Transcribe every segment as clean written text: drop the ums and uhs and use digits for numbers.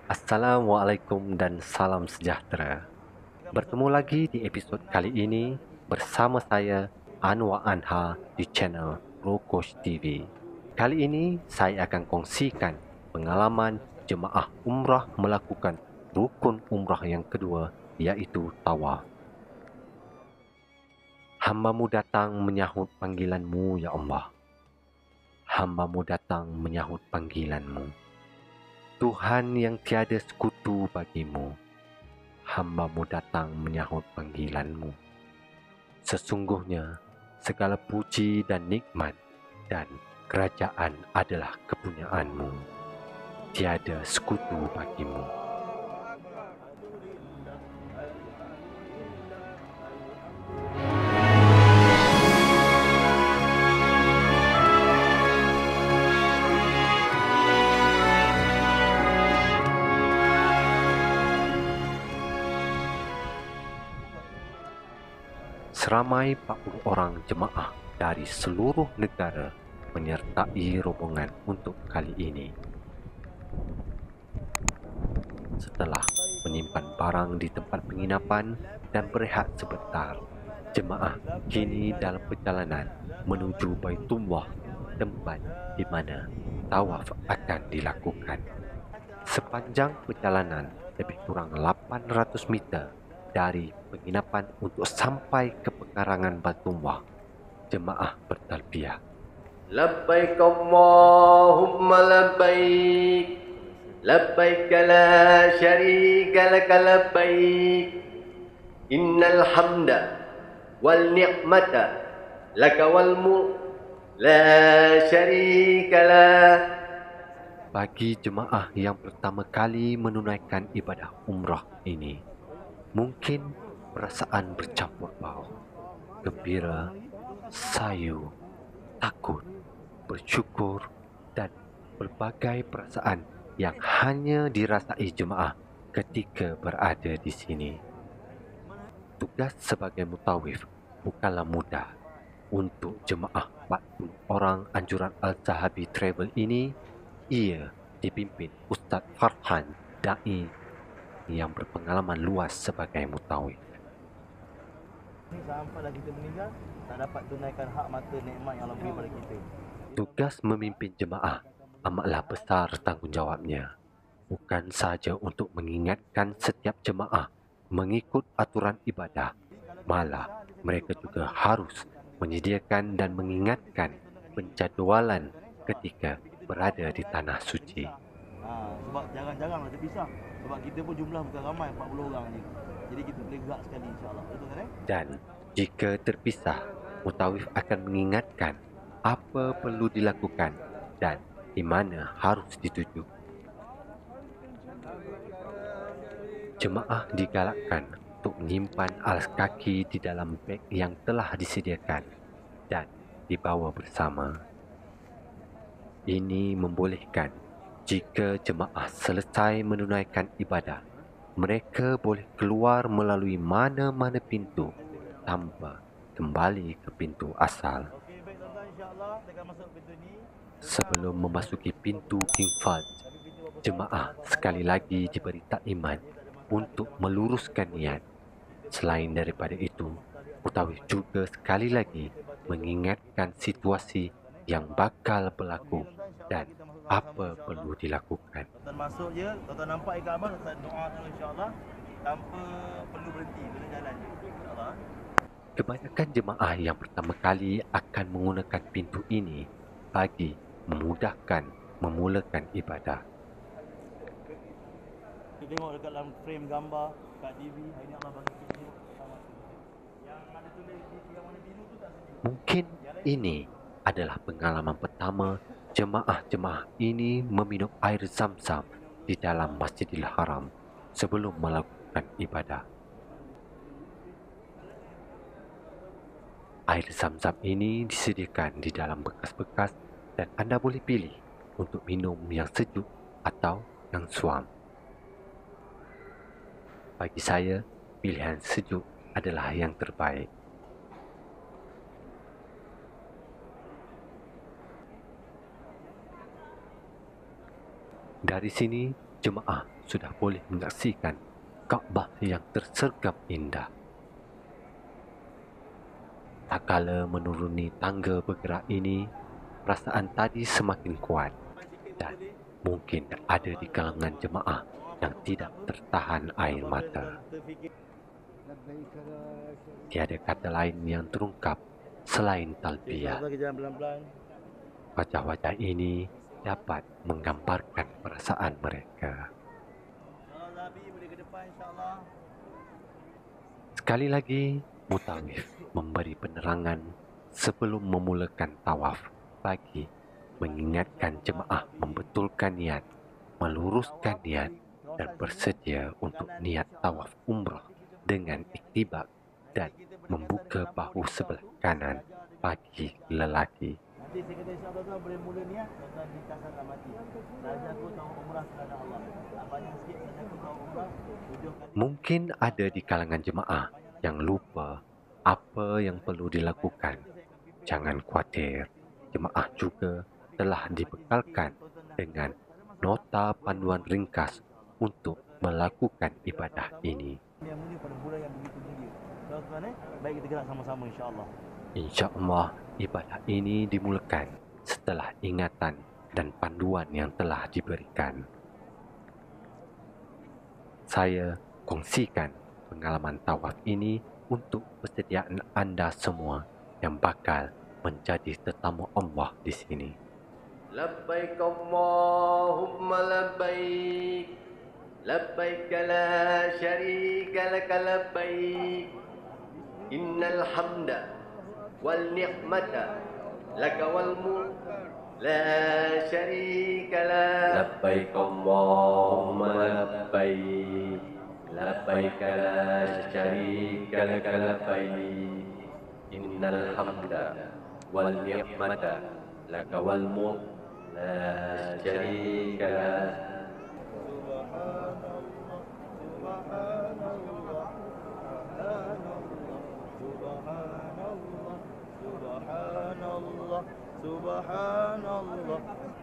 Assalamualaikum dan salam sejahtera. Bertemu lagi di episod kali ini bersama saya Anwar Anha di channel Rokosh TV. Kali ini saya akan kongsikan pengalaman jemaah umrah melakukan rukun umrah yang kedua, iaitu tawaf. Hamba-Mu datang menyahut panggilan-Mu, ya Allah. Hamba-Mu datang menyahut panggilan-Mu. Tuhan yang tiada sekutu bagi-Mu, hamba-Mu datang menyahut panggilan-Mu. Sesungguhnya segala puji dan nikmat dan kerajaan adalah kepunyaan-Mu. Tiada sekutu bagi-Mu. Seramai 40 orang jemaah dari seluruh negara menyertai rombongan untuk kali ini. Setelah menyimpan barang di tempat penginapan dan berehat sebentar, jemaah kini dalam perjalanan menuju Baitullah, tempat di mana tawaf akan dilakukan. Sepanjang perjalanan lebih kurang 800 meter dari penginapan untuk sampai ke pekarangan Baitullah, jemaah bertalbiyah. Labbaik Allahumma labbaik, labbaik la syarika laka labbaik, innal hamda wal ni'mata laka wal mulk la syarika lah. Bagi jemaah yang pertama kali menunaikan ibadah umrah ini, mungkin perasaan bercampur baur, gembira, sayu, takut, bersyukur dan berbagai perasaan yang hanya dirasai jemaah ketika berada di sini. Tugas sebagai mutawif bukanlah mudah. Untuk jemaah 40 orang anjuran Al-Zahabi Travel ini, ia dipimpin Ustaz Farhan, da'i yang berpengalaman luas sebagai mutawif. Sampailah kita meninggal, tak dapat tunaikan hak mata nikmat yang Allah beri pada kita. Tugas memimpin jemaah amatlah besar tanggungjawabnya. Bukan sahaja untuk mengingatkan setiap jemaah mengikut aturan ibadah, malah mereka juga harus menyediakan dan mengingatkan penjadualan ketika berada di tanah suci. Sebab jarang-jaranglah terpisah. Sebab kita pun jumlah bukan ramai, 40 orang je. Jadi kita boleh gerak sekali, insyaAllah. Betul kan? Dan jika terpisah, mutawif akan mengingatkan apa perlu dilakukan dan di mana harus dituju. Jemaah digalakkan untuk menyimpan alas kaki di dalam beg yang telah disediakan dan dibawa bersama. Ini membolehkan jika jemaah selesai menunaikan ibadah, mereka boleh keluar melalui mana-mana pintu tanpa kembali ke pintu asal. Okey, baik tuan-tuan, insyaAllah kita akan masuk pintu ni. Sebelum memasuki pintu King Fahd, jemaah sekali lagi diberi taklimat untuk meluruskan niat. Selain daripada itu, mutawif juga sekali lagi mengingatkan situasi yang bakal berlaku dan apa perlu dilakukan. Tuan-tuan masuk je, tuan-tuan nampak ikat abang, tuan-tuan doa dulu insyaAllah. Tanpa perlu berhenti, boleh jalan je. InsyaAllah. Kebanyakan jemaah yang pertama kali akan menggunakan pintu ini bagi memudahkan memulakan ibadah. Kita tengok dekat dalam frame gambar kat TV, hari ni Allah bagi kita yang ada tulis yang warna biru tu tak setuju. Mungkin ini adalah pengalaman pertama jemaah-jemaah ini meminum air zam-zam di dalam Masjidil Haram sebelum melakukan ibadah. Air zam-zam ini disediakan di dalam bekas-bekas dan anda boleh pilih untuk minum yang sejuk atau yang suam. Bagi saya, pilihan sejuk adalah yang terbaik. Dari sini, jemaah sudah boleh menyaksikan Kaabah yang tersergap indah. Tak kala menuruni tangga bergerak ini, perasaan tadi semakin kuat dan mungkin ada di kalangan jemaah yang tidak tertahan air mata. Tiada kata lain yang terungkap selain talbiyah. Kita jalan pelan-pelan. Wajah-wajah ini dapat menggambarkan perasaan mereka. Kalau Nabi boleh ke depan insya-Allah. Sekali lagi, mutawif memberi penerangan sebelum memulakan tawaf bagi mengingatkan jemaah membetulkan niat, meluruskan niat dan bersedia untuk niat tawaf umrah dengan iktibak dan membuka bahu sebelah kanan bagi lelaki. Nanti saya kata insya-Allah tuan boleh mula niat tuan lintasan dah mati. Saja aku tahu umrah kerana Allah. Banyak sikit saja aku tahu umrah 7 kali. Mungkin ada di kalangan jemaah yang lupa apa yang perlu dilakukan. Jangan khawatir, jemaah juga telah dibekalkan dengan nota panduan ringkas untuk melakukan ibadah ini. Yang mulia pada bulan yang begitu mulia. Tuan-tuan baik kita gerak sama-sama insya-Allah. InsyaAllah, ibadah ini dimulakan setelah ingatan dan panduan yang telah diberikan. Saya kongsikan pengalaman tawaf ini untuk persediaan anda semua yang bakal menjadi tetamu Allah di sini. Labbaik Allahumma labbaik. Labbaik la syarika laka labbaik. Innal hamda wal ni'mata laka wal mulk la syarika lak. Labbaik Allahumma labbaik. Labbaik la syarika laka labbaik. Innal hamda wal ni'mata laka wal mulk la syarika lak. Subhanallah, subhanallah,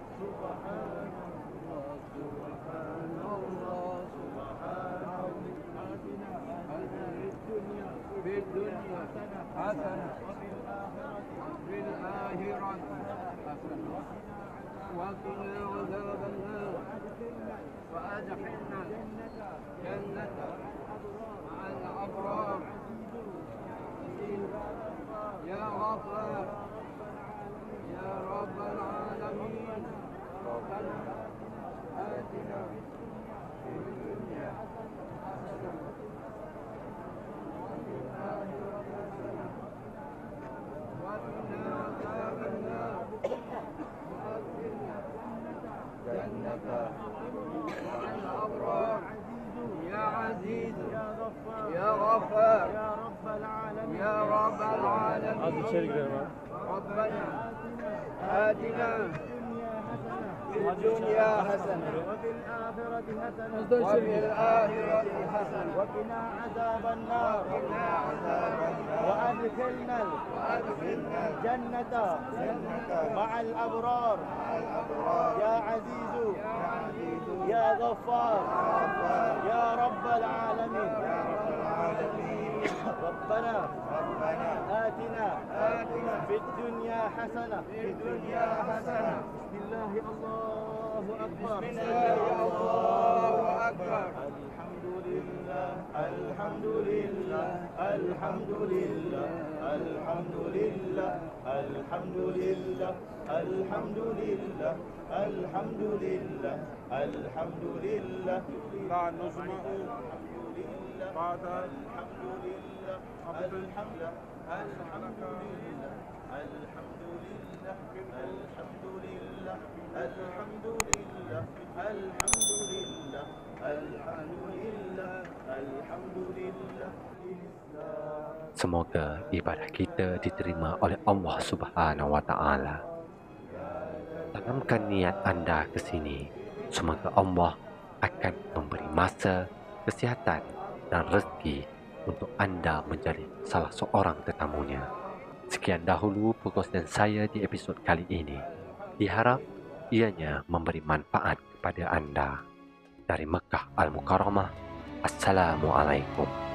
وقنا عذاب النار وأدخلنا جنة مع الأبرار يا غفار يا رب العالمين ربنا آتنا في الدنيا حسنة وفي الآخرة حسنة وقنا عذاب النار وأدخلنا جنة مع الأبرار يا عزيز يا غفار يا رب العالمين ربنا آتنا في الدنيا حسنة وفي الآخرة حسنة وقنا عذاب النار وأدخلنا الجنة مع الأبرار يا عزيز يا غفار يا رب العالمين ربنا آتنا في الدنيا حسنة بسم الله الله أكبر الله أكبر الحمد لله الحمد لله الحمد لله الحمد لله الحمد لله الحمد لله الحمد لله الحمد لله لا نسمع بعد الحمد لله الحمد الحمد لله الحمد لله الحمد لله الحمد لله الحمد لله الحمد لله الحمد لله Semoga ibadah kita diterima oleh Allah Subhanahu wa taala. Tanamkan niat anda ke sini. Semoga Allah akan memberi masa, kesihatan dan rezeki untuk anda menjadi salah seorang tetamunya. Sekian dahulu perkongsian saya di episod kali ini. Diharap ianya memberi manfaat kepada anda. dari Mekah Al-Mukarramah. Assalamualaikum.